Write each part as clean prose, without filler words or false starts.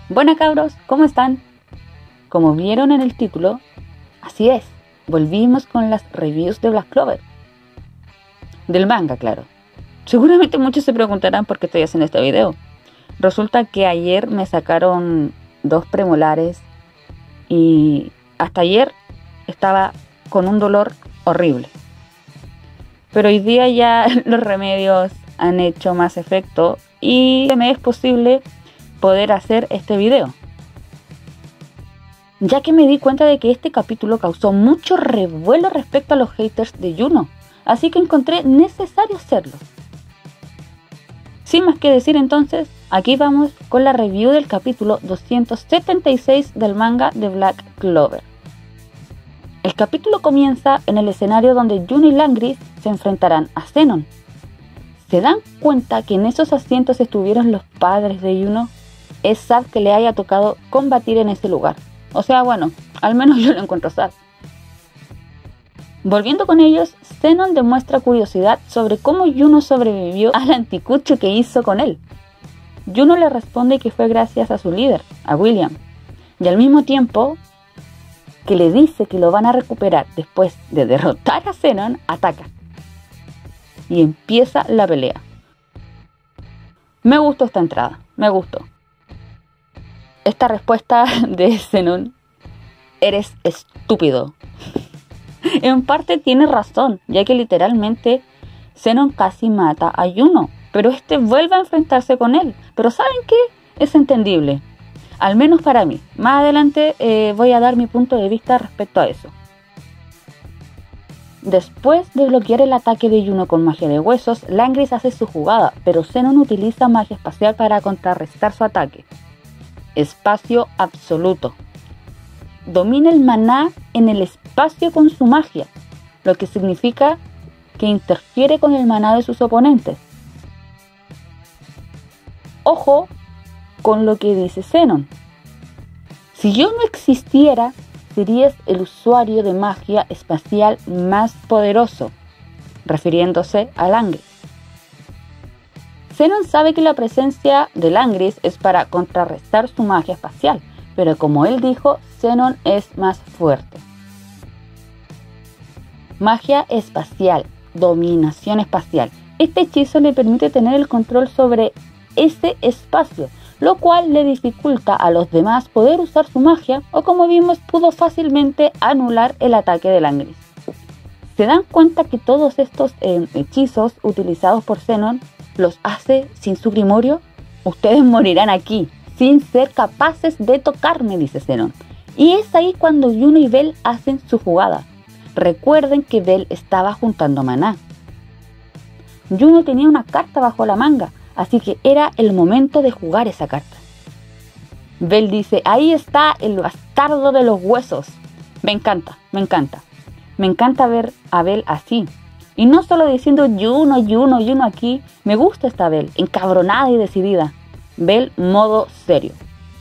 Buenas cabros, ¿cómo están? Como vieron en el título, así es, volvimos con las reviews de Black Clover. Del manga, claro. Seguramente muchos se preguntarán por qué estoy haciendo este video. Resulta que ayer me sacaron 2 premolares y hasta ayer estaba con un dolor horrible. Pero hoy día ya los remedios han hecho más efecto y me es posible poder hacer este video, ya que me di cuenta de que este capítulo causó mucho revuelo respecto a los haters de Yuno, así que encontré necesario hacerlo. Sin más que decir entonces, aquí vamos con la review del capítulo 276 del manga de Black Clover. El capítulo comienza en el escenario donde Yuno y Langris se enfrentarán a Zenon. ¿Se dan cuenta que en esos asientos estuvieron los padres de Yuno? Es sad que le haya tocado combatir en ese lugar. O sea, bueno, al menos yo lo encuentro sad. Volviendo con ellos, Zenon demuestra curiosidad sobre cómo Yuno sobrevivió al anticucho que hizo con él. Yuno le responde que fue gracias a su líder, a William, y al mismo tiempo que le dice que lo van a recuperar después de derrotar a Zenon, ataca. Y empieza la pelea. Me gustó esta entrada, me gustó. Esta respuesta de Zenon, eres estúpido. En parte tiene razón, ya que literalmente Zenon casi mata a Yuno, pero este vuelve a enfrentarse con él. Pero ¿saben qué? Es entendible, al menos para mí. Más adelante voy a dar mi punto de vista respecto a eso. Después de bloquear el ataque de Yuno con magia de huesos, Langris hace su jugada, pero Zenon utiliza magia espacial para contrarrestar su ataque. Espacio absoluto. Domina el maná en el espacio con su magia, lo que significa que interfiere con el maná de sus oponentes. Ojo con lo que dice Zenon. Si yo no existiera, serías el usuario de magia espacial más poderoso, refiriéndose a Langris. Zenon sabe que la presencia de Langris es para contrarrestar su magia espacial, pero como él dijo, Zenon es más fuerte. Magia espacial, dominación espacial. Este hechizo le permite tener el control sobre ese espacio, lo cual le dificulta a los demás poder usar su magia, o como vimos, pudo fácilmente anular el ataque de Langris. ¿Se dan cuenta que todos estos hechizos utilizados por Zenon los hace sin su grimorio? Ustedes morirán aquí, sin ser capaces de tocarme, dice Zenon. Y es ahí cuando Yuno y Bell hacen su jugada. Recuerden que Bell estaba juntando maná. Yuno tenía una carta bajo la manga, así que era el momento de jugar esa carta. Bell dice, ahí está el bastardo de los huesos. Me encanta, me encanta. Me encanta ver a Bell así. Y no solo diciendo Yuno, Yuno, Yuno aquí. Me gusta esta Bell, encabronada y decidida. Bell modo serio.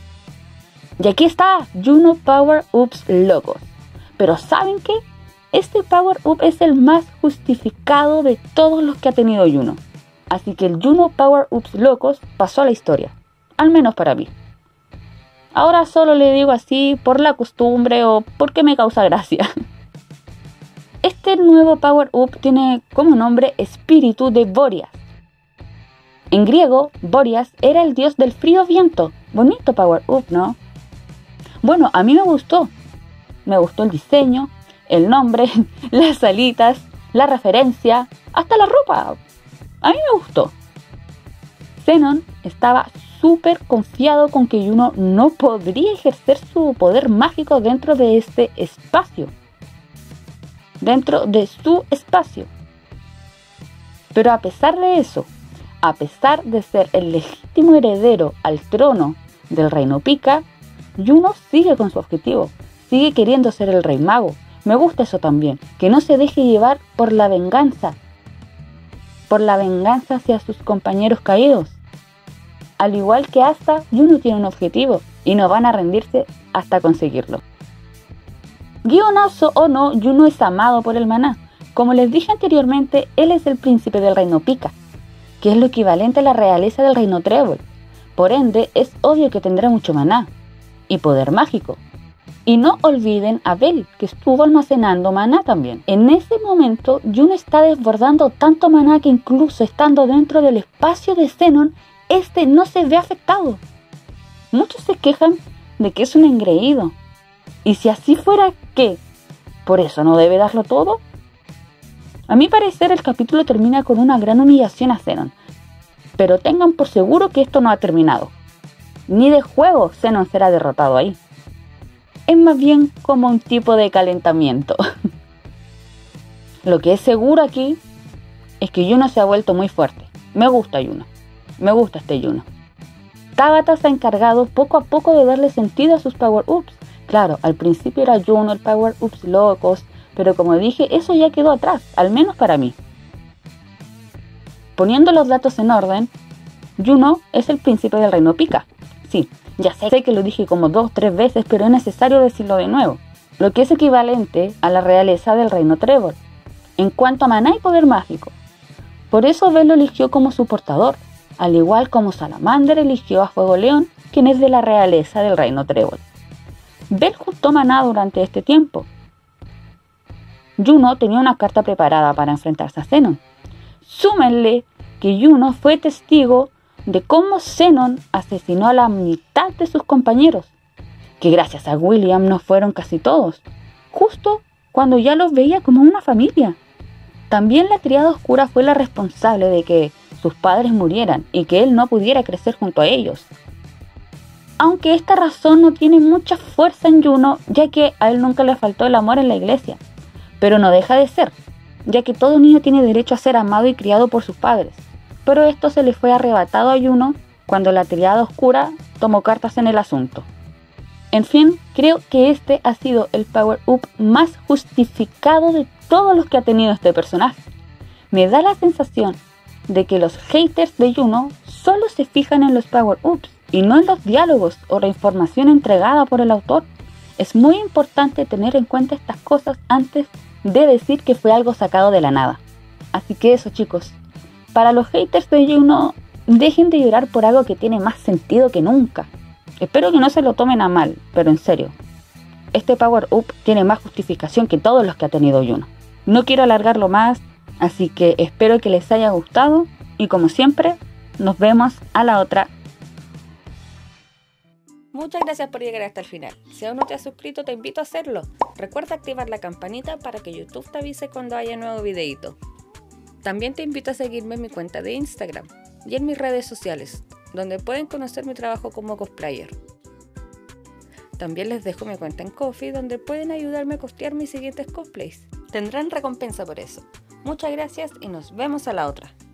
Y aquí está Yuno Power Ups Locos. Pero ¿saben qué? Este Power Up es el más justificado de todos los que ha tenido Yuno. Así que el Yuno Power Ups Locos pasó a la historia. Al menos para mí. Ahora solo le digo así por la costumbre o porque me causa gracia. Este nuevo Power Up tiene como nombre Espíritu de Boreas. En griego, Boreas era el dios del frío viento. Bonito Power Up, ¿no? Bueno, a mí me gustó. Me gustó el diseño, el nombre, las alitas, la referencia, hasta la ropa. A mí me gustó. Zenon estaba súper confiado con que Yuno no podría ejercer su poder mágico dentro de este espacio. Dentro de su espacio. Pero a pesar de eso, a pesar de ser el legítimo heredero al trono del Reino Pika, Yuno sigue con su objetivo, sigue queriendo ser el Rey Mago. Me gusta eso también, que no se deje llevar por la venganza hacia sus compañeros caídos. Al igual que Asta, Yuno tiene un objetivo y no van a rendirse hasta conseguirlo. Guionazo o no, Yuno es amado por el maná. Como les dije anteriormente, él es el príncipe del Reino Pika, que es lo equivalente a la realeza del Reino Trébol. Por ende, es obvio que tendrá mucho maná y poder mágico. Y no olviden a Bell, que estuvo almacenando maná también. En ese momento, Juno está desbordando tanto maná que incluso estando dentro del espacio de Zenon, este no se ve afectado. Muchos se quejan de que es un engreído. Y si así fuera, ¿qué? ¿Por eso no debe darlo todo? A mi parecer, el capítulo termina con una gran humillación a Zenon. Pero tengan por seguro que esto no ha terminado. Ni de juego Zenon será derrotado ahí. Es más bien como un tipo de calentamiento. Lo que es seguro aquí es que Juno se ha vuelto muy fuerte. Me gusta Juno. Me gusta este Juno. Tabata se ha encargado poco a poco de darle sentido a sus power-ups. Claro, al principio era Juno el power-ups locos, pero como dije, eso ya quedó atrás, al menos para mí. Poniendo los datos en orden, Juno es el príncipe del reino Pika. Sí, ya sé que lo dije como 2 o 3 veces, pero es necesario decirlo de nuevo. Lo que es equivalente a la realeza del reino Trevor, en cuanto a maná y poder mágico. Por eso Bell lo eligió como su portador, al igual como Salamander eligió a Fuego León, quien es de la realeza del reino Trevor. Bell juntó maná durante este tiempo. Juno tenía una carta preparada para enfrentarse a Zenon. Súmenle que Juno fue testigo de cómo Zenon asesinó a la mitad de sus compañeros, que gracias a William no fueron casi todos, justo cuando ya los veía como una familia. También la Triada Oscura fue la responsable de que sus padres murieran y que él no pudiera crecer junto a ellos. Aunque esta razón no tiene mucha fuerza en Juno, ya que a él nunca le faltó el amor en la iglesia, pero no deja de ser, ya que todo niño tiene derecho a ser amado y criado por sus padres. Pero esto se le fue arrebatado a Juno cuando la Triada Oscura tomó cartas en el asunto. En fin, creo que este ha sido el power-up más justificado de todos los que ha tenido este personaje. Me da la sensación de que los haters de Juno solo se fijan en los power-ups y no en los diálogos o la información entregada por el autor. Es muy importante tener en cuenta estas cosas antes de decir que fue algo sacado de la nada. Así que eso, chicos. Para los haters de Juno, dejen de llorar por algo que tiene más sentido que nunca. Espero que no se lo tomen a mal, pero en serio, este power up tiene más justificación que todos los que ha tenido Juno. No quiero alargarlo más, así que espero que les haya gustado y como siempre, nos vemos a la otra. Muchas gracias por llegar hasta el final. Si aún no te has suscrito, te invito a hacerlo. Recuerda activar la campanita para que YouTube te avise cuando haya nuevo videito. También te invito a seguirme en mi cuenta de Instagram y en mis redes sociales, donde pueden conocer mi trabajo como cosplayer. También les dejo mi cuenta en Ko-fi, donde pueden ayudarme a costear mis siguientes cosplays. Tendrán recompensa por eso. Muchas gracias y nos vemos a la otra.